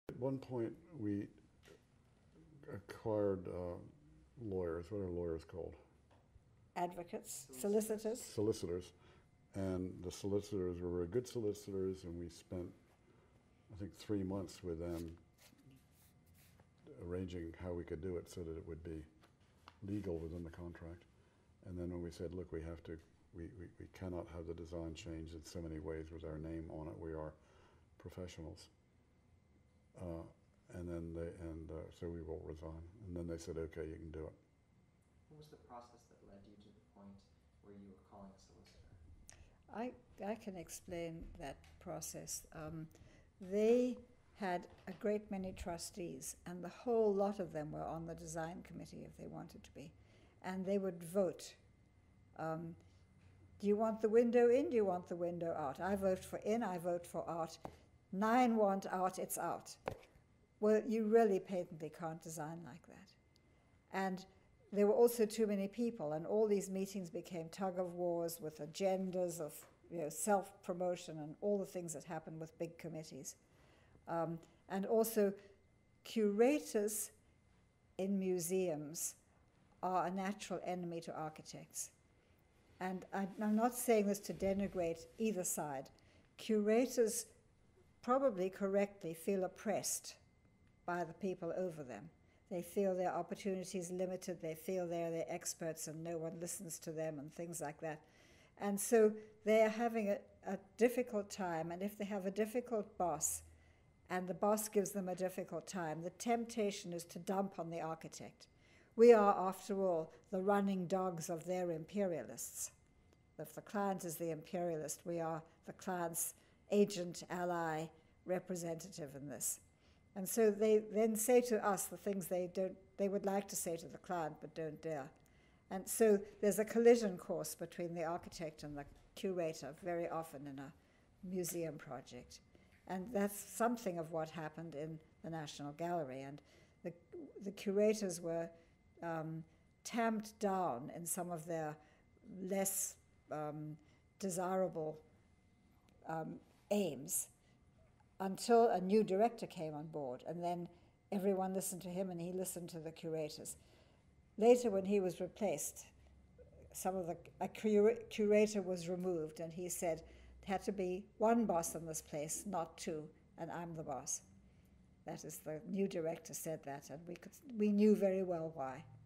At one point, we acquired lawyers. What are lawyers called? Advocates, solicitors. Solicitors. And the solicitors were very good solicitors, and we spent, I think, 3 months with them arranging how we could do it so that it would be legal within the contract. And then when we said, look, we have to, we cannot have the design changed in so many ways with our name on it. We are professionals. So we will resign. And then they said, okay, you can do it. What was the process that led you to the point where you were calling a solicitor? I can explain that process. They had a great many trustees, and the whole lot of them were on the design committee if they wanted to be. And they would vote. Do you want the window in? Do you want the window out? I vote for in, I vote for out. 9 want out, it's out. Well, you really patently can't design like that. And there were also too many people, and all these meetings became tug-of-wars with agendas of self-promotion and all the things that happen with big committees. And also, curators in museums are a natural enemy to architects. And I'm not saying this to denigrate either side. Curators probably correctly feel oppressed by the people over them. They feel their opportunities limited, they feel they're the experts and no one listens to them and things like that. And so they're having a difficult time, and if they have a difficult boss and the boss gives them a difficult time, the temptation is to dump on the architect. We are, after all, the running dogs of their imperialists. If the client is the imperialist, we are the client's agent, ally, representative in this. And so they then say to us the things they would like to say to the client but don't dare. And so there's a collision course between the architect and the curator very often in a museum project. And that's something of what happened in the National Gallery. And the curators were tamped down in some of their less desirable aims until a new director came on board, and then everyone listened to him and he listened to the curators. Later, when he was replaced, a curator was removed, and he said, there had to be one boss in this place, not 2, and I'm the boss. That is, the new director said that, and we knew very well why.